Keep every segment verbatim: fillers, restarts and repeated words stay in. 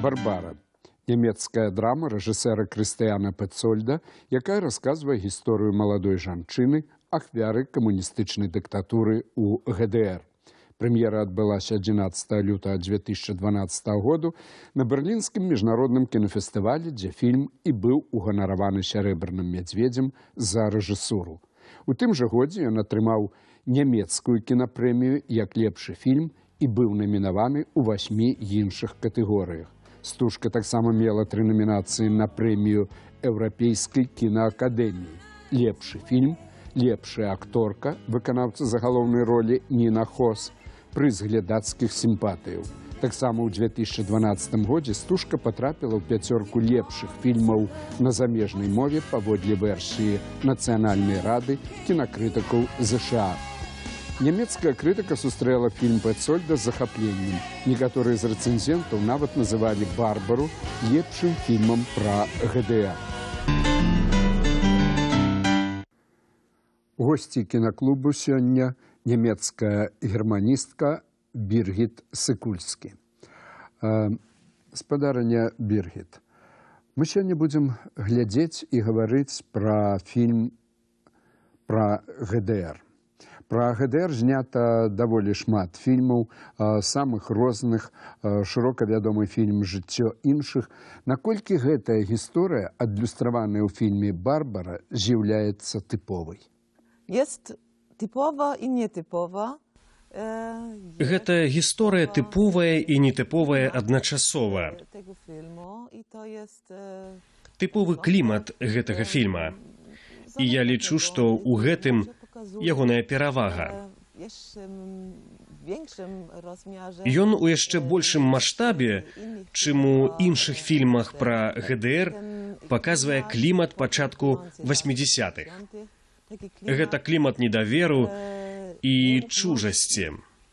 «Барбара» – нямецкая драма рэжысэра Крыстыяна Пецольда, якая расказвае гісторыю маладой жанчыны, ахвяры камуністычнай дыктатуры ў ГДР. Прэм'ера адбылася адзінаццатага лютага дзве тысячы дванаццатага году на Берлінскім міжнародным кінафестывалі, дзе фільм і быў уганараваны сярэбраным мядзведзем за рэжысуру. У тым жа годзе ён атрымаў нямецкую кінапрэмію як лепшы фільм і быў намінаваны ў васьмі іншых катэгорыях. «Стужка» таксама мела тры намінацыі на прэмію Еўрапейскай кінаакадэміі. Лепшы фільм, лепшая акторка, выканаўца загалоўнай ролі Ніна Хос, прыз глядацкіх сімпатыяў. Таксама ў дзве тысячы дванаццатым годзе «Стужка» патрапіла ў пяцёрку лепшых фільмаў на замежнай мове паводле версіі Нацыянальнай рады кінакрытыкаў ЗША. Нямецкая крытыка сустрэла фільм Пецольда з захапленнем. Некаторыя з рэцэнзентаў нават называлі «Барбару» лепшым фільмам пра ГДР. Госці кінаклубу сёння нямецкая германістка Біргіт Сыкульскі. Спадарыня Біргіт, мы сёння будзем глядзець і гаварыць пра фільм пра ГДР. Пра ГДР знята даволі шмат фільмаў, самых розных, шырока вядомы фільм «Жыццё іншых». Наколькі гэтая гісторыя, адлюстраваная ў фільме «Барбара», з'яўляецца тыповай? Jest typowa i nietypowa. Гэта гісторыя тыповая і нетыповая адначасова. Тыповы клімат гэтага фільма. І я лічу, што ў гэтым ягоная перавага. Ён у яшчэ большым маштабе, чым у іншых фільмах пра ГДР, паказвае клімат пачатку васьмідзесятых. Гэта клімат недаверу і чужасці.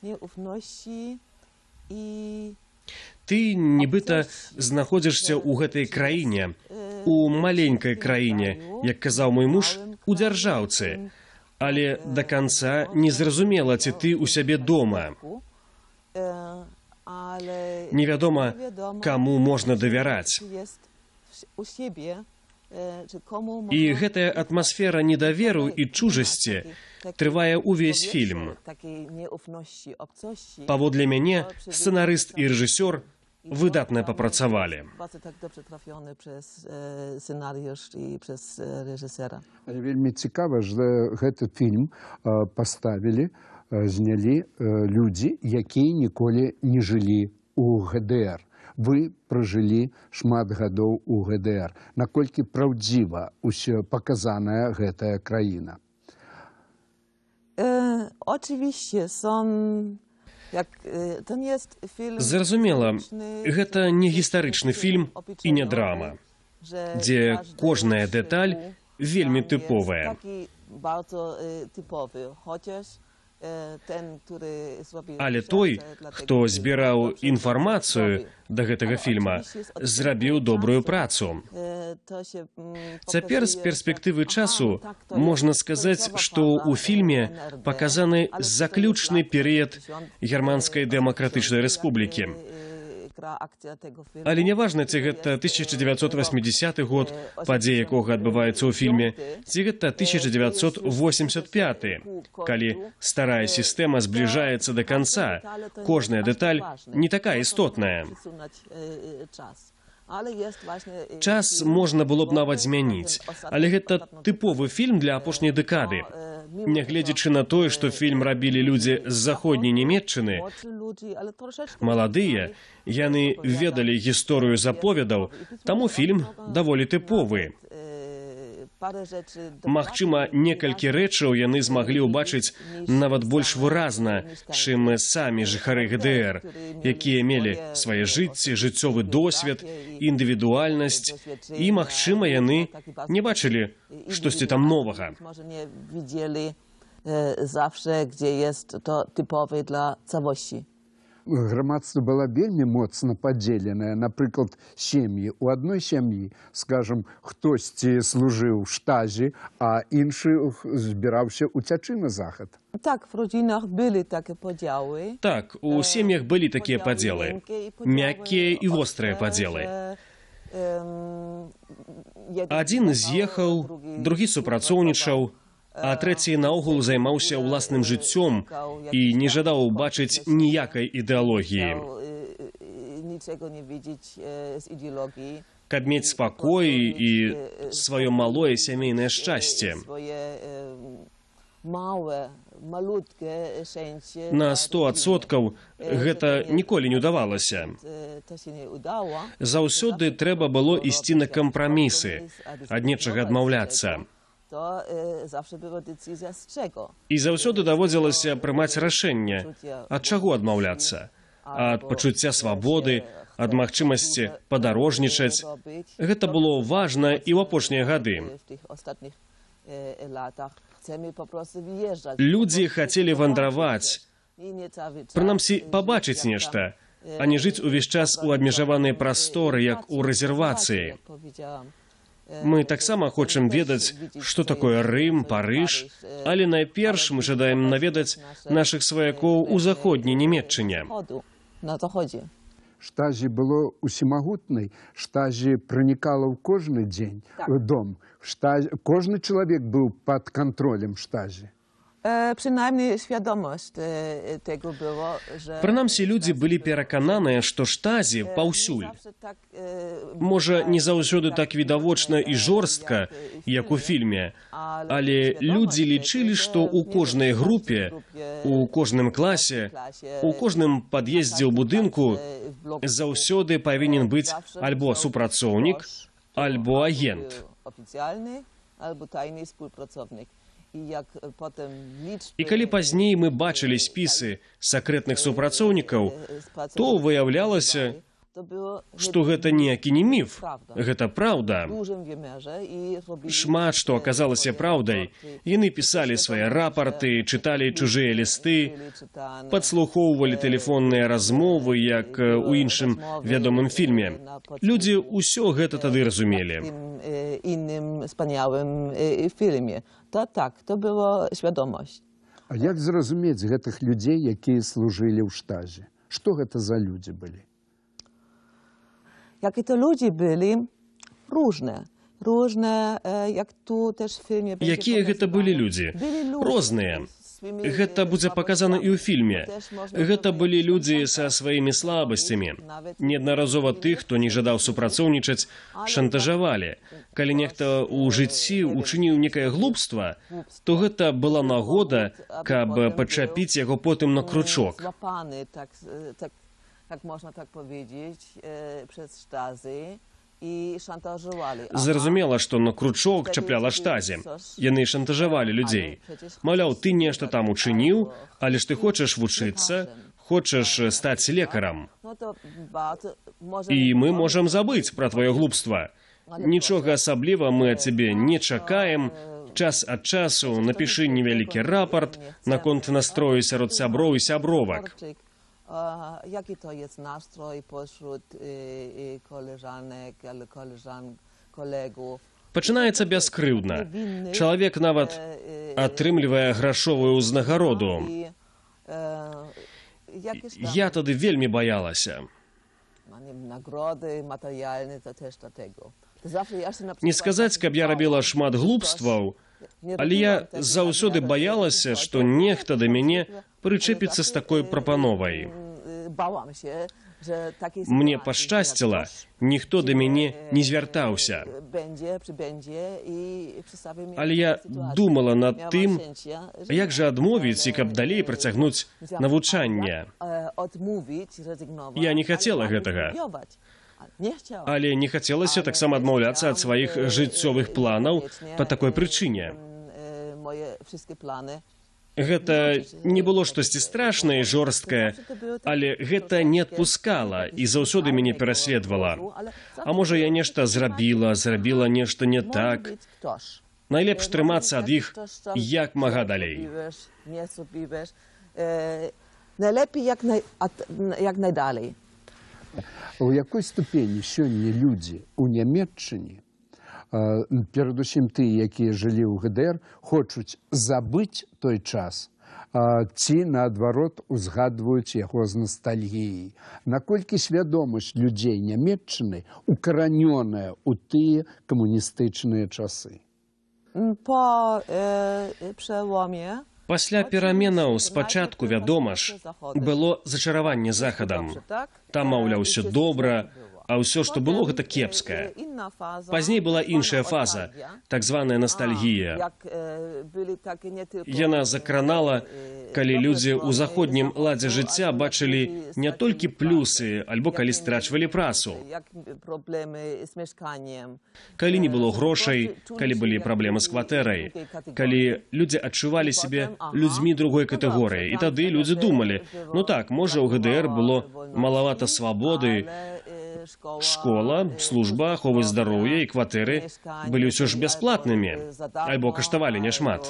Ты нібыта знаходзішся ў гэтай краіне, у маленькай краіне, як казаў мой муж, у дзяржаўцы, але да канца незразумела, ці ты ў сябе дома. Невядома, каму можна давяраць. І гэтая атмасфера недаверу і чужасці трывае ўвесь фільм. Паводле мяне, сцэнарыст і рэжысёр выдатна папрацавалі. Вельмі цікава, што гэты фільм паставілі, знялі людзі, якія ніколі не жылі ў ГДР. Вы пражылі шмат гадоў у ГДР. Наколькі праўдзіва ўсё паказаная гэтая краіна? Зразумела, гэта не гістарычны фільм і не драма, дзе кожная дэталь вельмі тыповая. Але той, хто збіраў інфармацыю да гэтага фільма, зрабіў добрую працу. Цяпер з перспектывы часу можна сказаць, што ў фільме паказаны заключны перыяд Германскай дэмакратычнай рэспублікі. Але няважна, ці гэта тысяча дзевяцьсот васьмідзесяты год, падзеі якога адбываецца ў фільме, ці гэта тысяча дзевяцьсот восемьдесят пяты, калі старая сістэма збліжаецца да канца, кожная дэталь не такая істотная. Час можна было б нават змяніць, але гэта тыповы фільм для апошняй дэкады. Нягледзячы на тое, што фільм рабілі людзі з заходняй Нямецчыны, маладыя, яны ведалі гісторыю з аповедаў, таму фільм даволі тыповы. Магчыма, некалькі рэчаў яны змаглі ўбачыць нават больш выразна, чым самі жыхары ГДР, якія мелі свае жыцці, жыццёвы досвед, індывідуальнасць, і, магчыма, яны не бачылі штосьці там новага. Грамадства было вельмі моцна падзеленае. Напрыклад, сем'і. У адной сям'і, скажем, хтосьці служыў в штазі, а іншы збіраўся уцячы на захад. Tak, w rodzinach były takie podziały. Так, у сем'ях былі такія падзелы. Мяккія і вострыя падзелы. Адзін з'ехаў, другі супрацоўнічаў, а трэці наогул займаўся ўласным жыццём і не жадаў бачыць ніякай ідэалогіі. Каб мець спакой і сваё малое сямейнае шчасце. На сто адсоткаў гэта ніколі не ўдавалася. Заўсёды трэба было ісці на кампрамісы, ад нечага адмаўляцца. І заўсёды даводзілася прымаць рашэнне, ад чаго адмаўляцца? Ад пачуцця свабоды, ад магчымасці падарожнічаць. Гэта было важна і ў апошнія гады. Людзі хацелі вандраваць, прынамсі пабачыць нешта, а не жыць увесь час у абмежаванай прасторы, як у рэзервацыі. Мы таксама хочам ведаць, што такое Рым, Парыж, але найперш мы жадаем наведаць нашых сваякоў у заходняй Нямецчыне. Штазі было усімагутнай, штазі пранікала ў кожны дзень у дом. Штазі... Кожны чалавек быў пад кантролем штазі. E, przynajmniej świadomość e, tego było, że... Прынамсі, людзі былі перакананыя, што штазі паўсюль. Можа, не заўсёды так відавочна і жорстка, як у фільме, але людзі лічылі, што ў кожнай групе, у кожным класе, у кожным пад'ездзе ў будынку заўсёды павінен быць альбо супрацоўнік, альбо агент. Oficjalny albo tajny współpracownik. І калі пазней мы бачылі спісы сакрэтных супрацоўнікаў, то выяўлялася, што гэта ніякі не міф, гэта праўда. Шмат што аказалася праўдай. Яны пісалі свае рапарты, чыталі чужыя лісты, падслухоўвалі тэлефонныя размовы, як у іншым вядомым фільме. Людзі ўсё гэта тады разумелі. Innym wspaniałym filmie. To tak, to była świadomość. А як зразумець гэтых людзей, якія служылі ў штазе? Што гэта за людзі былі? Jakie to ludzie byli? Różne. Różne, jak tu też w filmie... Якія гэта былі людзі? Розныя. Гэта будзе паказана і ў фільме. Гэта былі людзі са сваімі слабасцямі. Неаднаразова тых, хто не жадаў супрацоўнічаць, шантажавалі. Калі нехта ў жыцці учыніў некае глупства, то гэта была нагода, каб пачапіць яго потым на кручок. Jak można tak powiedzieć, przez sztazy i szantażowali. Зразумела, што на кручок чапляла штазі. Яны шантажавалі людзей. Маўляў, ты нешта там учыніў, але ж ты хочаш вучыцца, хочаш стаць лекарам. І мы можам забыць пра тваё глупства. Нічога асабліва мы ад цябе не чакаем. Час ад часу напішы невялікі рапарт наконт настрою сярод сяброў і сябровак. Jaki to jest nastrój pośród koleżanek, koleżan, kolegów. Пачынаецца бяскрыўдна. Чалавек нават атрымлівае грашовую ўзнагароду. Я тады вельмі баялася. Не сказаць, каб я рабіла шмат глупстваў, але я заўсёды баялася, што нехта да мяне прычэпіцца з такой прапановай. Мне пашчасціла, ніхто да мяне не звяртаўся. Але я думала над тым, як жа адмовіць і каб далей працягнуць навучанне. Я не хацела гэтага. Але не хацелася таксама адмаўляцца ад сваіх жыццёвых планаў па такой прычыне. Гэта не было штосьці страшнае і жорсткае, але гэта не адпускала і заўсёды мяне пераследавала. А можа, я нешта зрабіла, зрабіла нешта не так. Найлепш трымацца ад іх як мага далей. Найлепей як, най, ат, як найдалей. У якой ступені сёння людзі у Нямецчыне, перадусім тыя, якія жылі ў ГДР, хочуць забыць той час, ці, наадварот, узгадваюць яго з ностальгіяй. Наколькі свядомасць людзей Нямецчыны укаранёная ў тыя камуністычныя часы? По е, преломі Пасля пераменаў спачатку, вядома ж, было зачараванне захадам. Там, маўляў, ўсё добра, а ўсё, што было, гэта кепскае. Пазней была іншая фаза, так званая ностальгія. Яна закранала, калі людзі ў заходнім ладзе жыцця бачылі не толькі плюсы, альбо калі страчвалі працу. Калі не было грошай, калі былі праблемы з кватэрай, калі людзі адчувалі сябе людзьмі другой катэгорыі. І тады людзі думалі, ну так, можа, у ГДР было малавата свабоды, школа, служба, аховы здароўя і кватэры былі ўсё ж бясплатнымі, альбо каштавалі няшмат.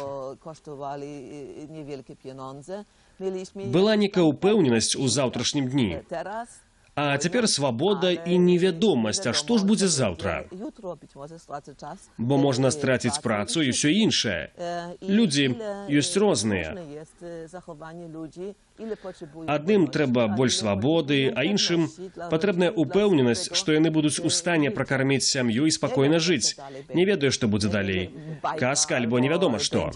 Была некая ўпэўненасць у заўтрашнім дні. А цяпер свабода і невядомасць, а што ж будзе заўтра? Бо можна страціць працу і ўсё іншае. Людзі ёсць розныя. Адным трэба больш свабоды, а іншым патрэбная ўпэўненасць, што яны будуць у стане пракарміць сям'ю і спакойна жыць. Не ведаю, што будзе далей. Казка альбо невядома што.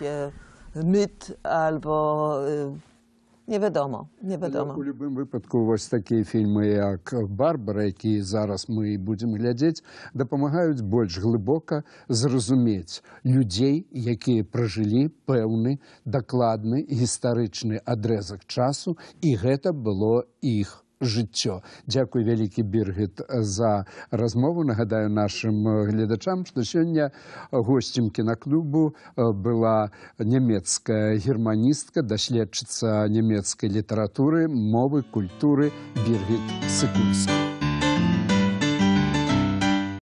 Невядома, невядома. У любым выпадку вось такія фільмы, як «Барбара», якія зараз мы будзем глядзець, дапамагаюць больш глыбока зразумець людзей, якія пражылі пэўны, дакладны гістарычны адрэзак часу, і гэта было іх жыццё. Дзякуй вялікі, Біргіт, за размову. Нагадаю нашым гледачам, што сёння госцем кінаклубу была нямецкая германістка, даследчыца нямецкай літаратуры, мовы, культуры Біргіт Сыкульская.